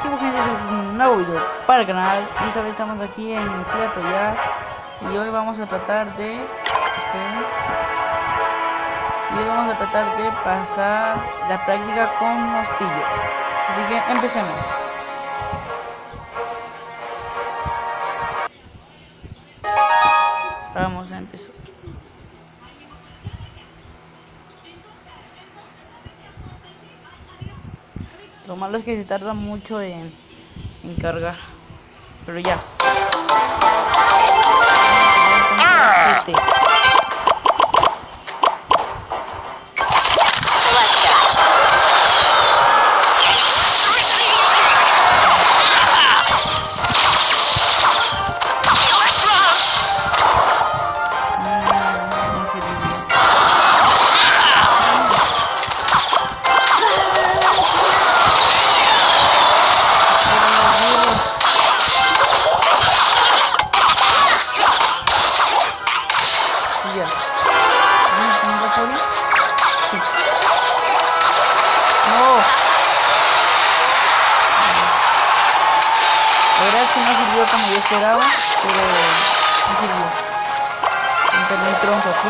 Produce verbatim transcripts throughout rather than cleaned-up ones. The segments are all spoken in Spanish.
activo, gente, es un nuevo video para el canal. Y esta vez estamos aquí en Clash Royale y hoy vamos a tratar de okay, y hoy vamos a tratar de pasar la práctica con los pillos. Así que empecemos. Vamos a empezar. Lo malo es que se tarda mucho en, en cargar, pero ya. Este. No sirvió como yo esperaba, pero no sirvió. Entré muy pronto aquí.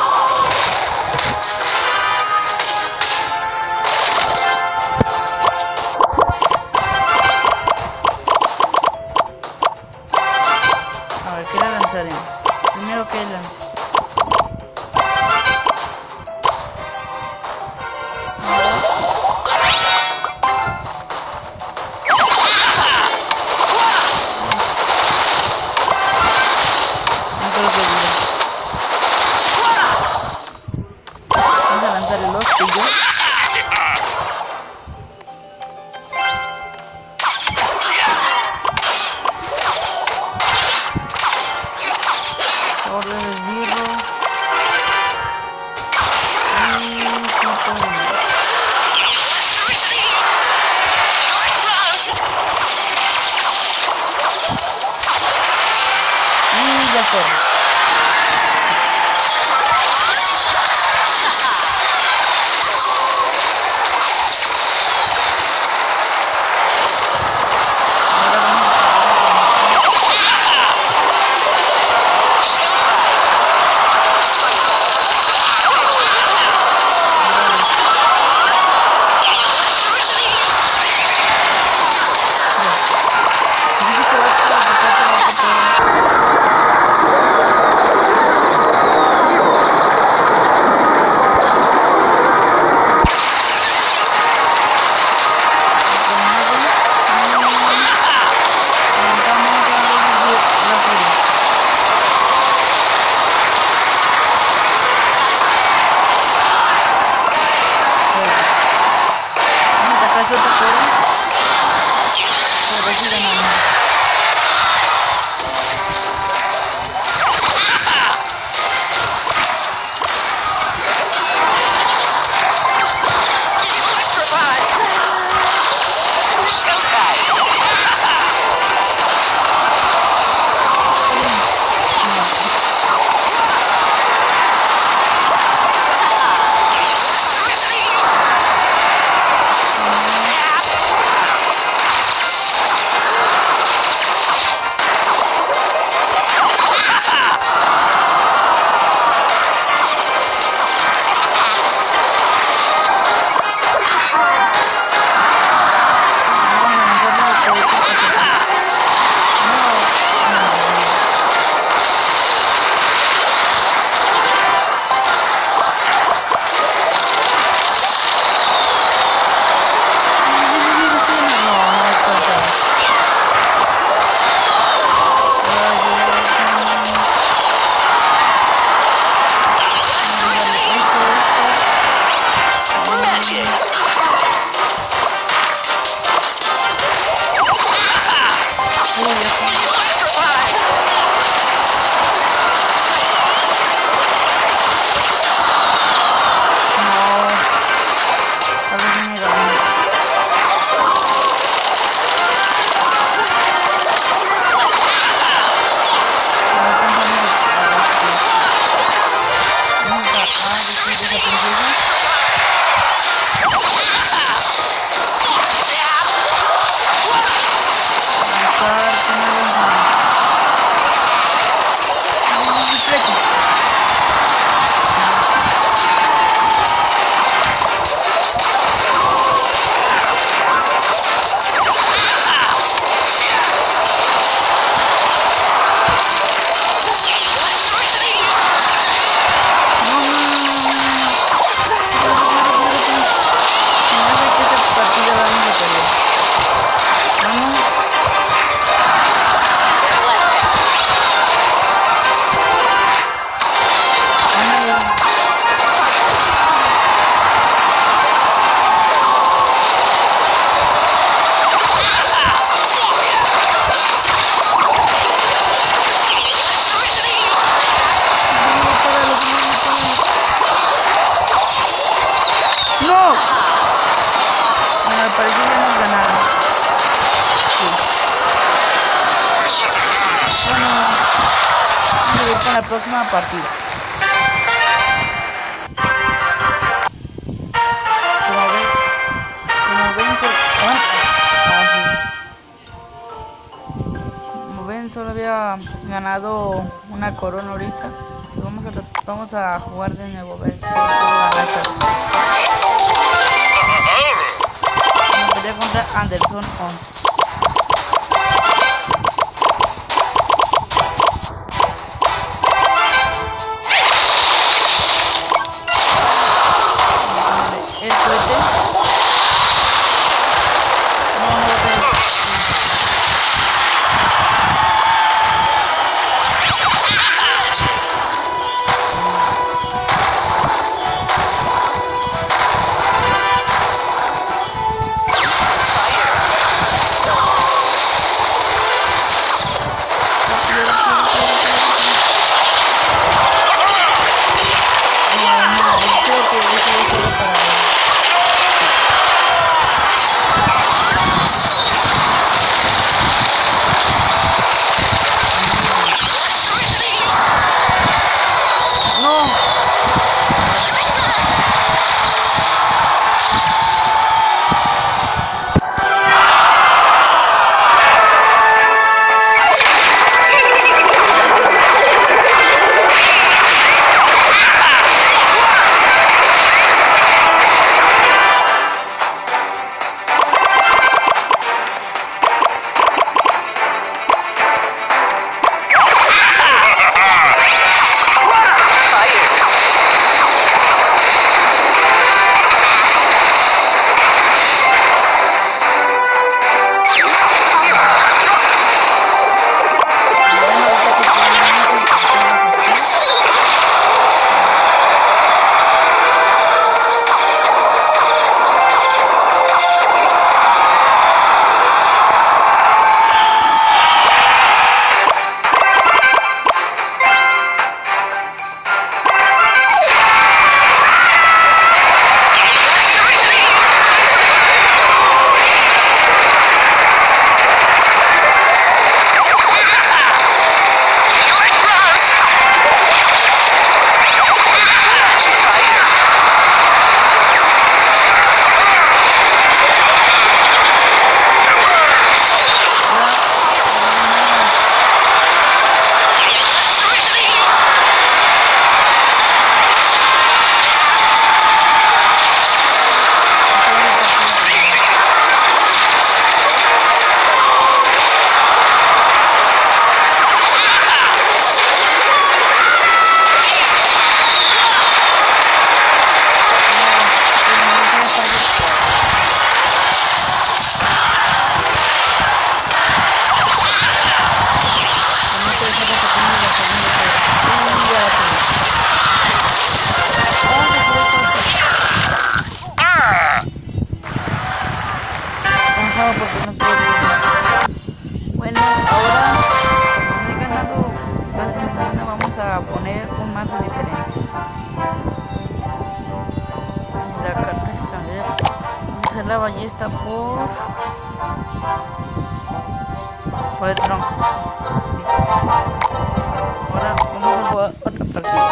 A ver, ¿qué le lanzaremos? Primero, ¿qué lance? parecer ya hemos ganado. Sí. Bueno, vamos a ir con la próxima partida. Como ven, como ven, solo, ah, ah, sí. Como ven, solo había ganado una corona ahorita. Vamos a, vamos a jugar de nuevo, a ver si puedo ganar esta vez. Me peleé contra Anderson once. El cohete. No, no, no. Porque no estoy bien. Bueno, ahora como he ganado la adrenalina, vamos a poner un mazo diferente. La carta que cambié, vamos a hacer la ballesta por por el tronco. Ahora vamos a jugar otra partida.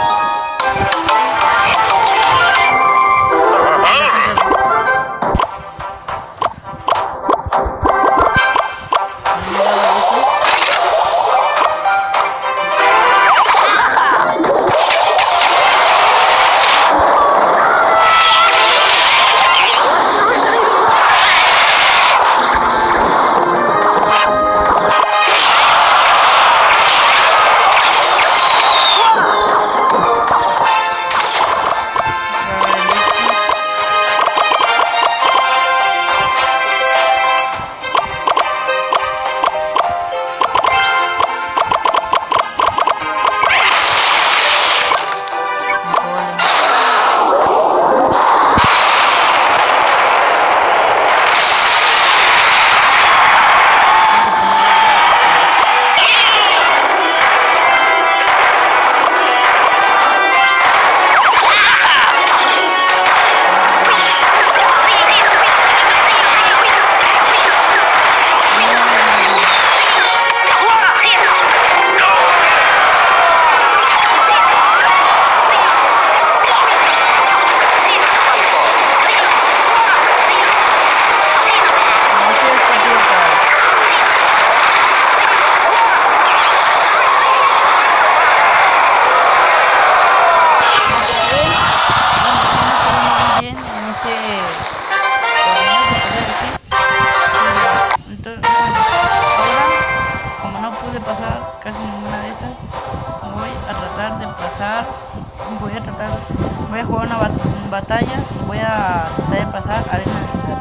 a jugar una bat batallas y voy a tratar de pasar arena de ciudad.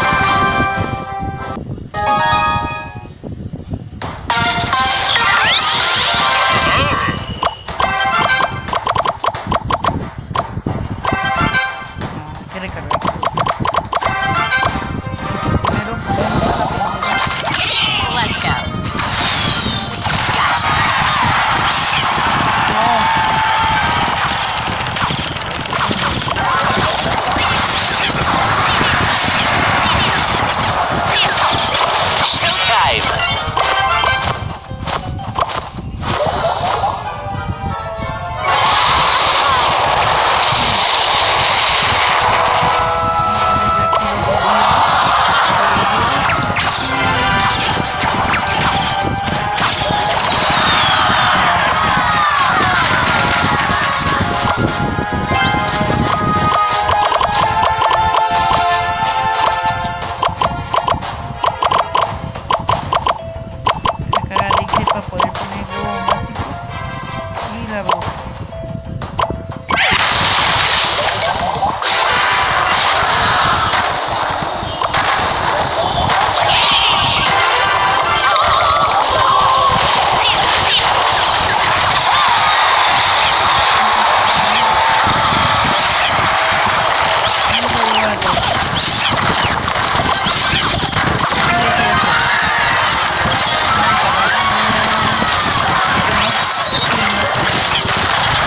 Para poder poner el globo mástico y la roca.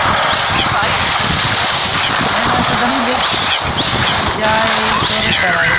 Ya es todo para